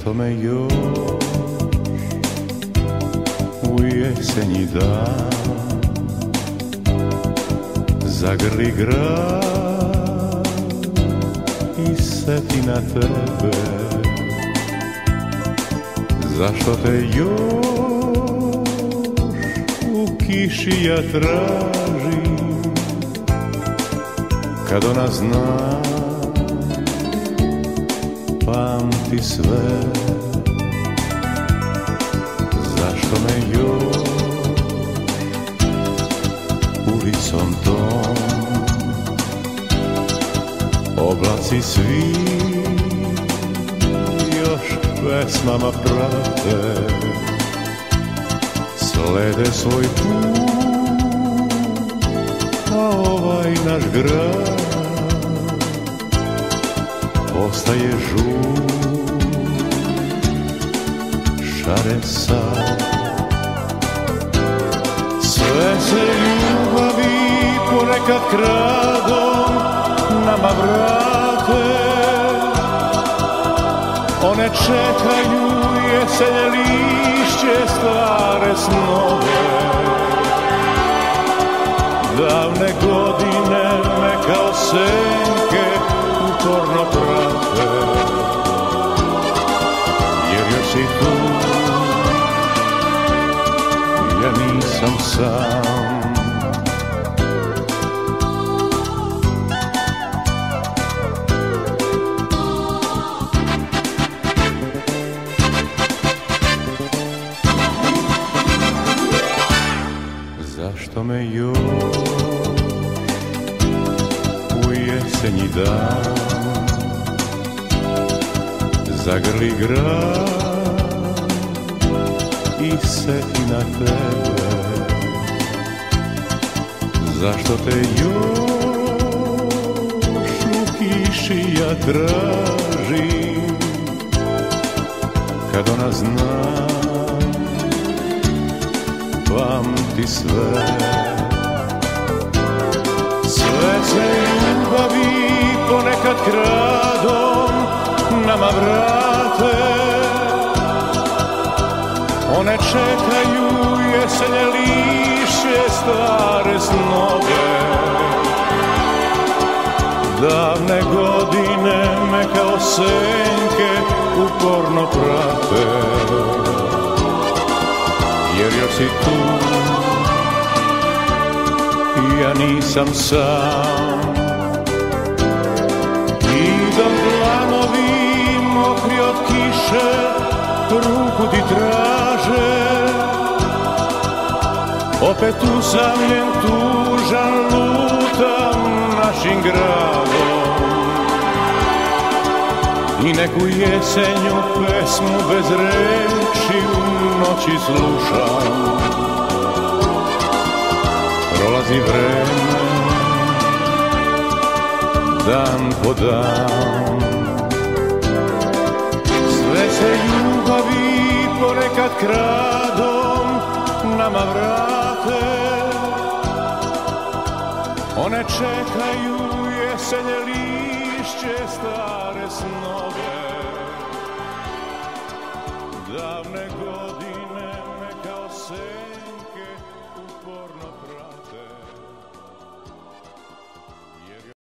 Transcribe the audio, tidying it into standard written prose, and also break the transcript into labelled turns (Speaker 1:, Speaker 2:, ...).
Speaker 1: Zašto me još u jesenji dan zagrli grad i seti na tebe? Zašto te još u kiši ja tražim, kad ona zna pamti sve? Zašto me još ulicom tom oblaci svi još pesmama prate, slede svoj put, a ovaj naš grad postaje žut, šare sad. Sve se ljubavi ponekad kradom nama vrate, one čekaju jesenje lišće, stare snove. Davne godine me kao senke uporno prate, jer još si tu, ja nisam sam. Zašto me još u jesenji dan zagrli grad i seti na tebe? Zašto te još u kiši ja tražim, kad ona zna pamti sve? Sve se ljubavi ponekad kradom nama vrate, one čekaju jesenje lišće, stare snove. Davne godine me kao senke uporno prate, jer još si tu, ja nisam sam. Idom dlanovi mokri od kiše, ruku ti traže, opet usamljen, tužan, lutam našim gradom. I neku jesenju pesmu bez reči u noći slušam. Prolazi vreme, dan po dan, sve se ljubavi ponekad kradom nama vrate, one čekaju jesenje lišće, stare snove. Davne godine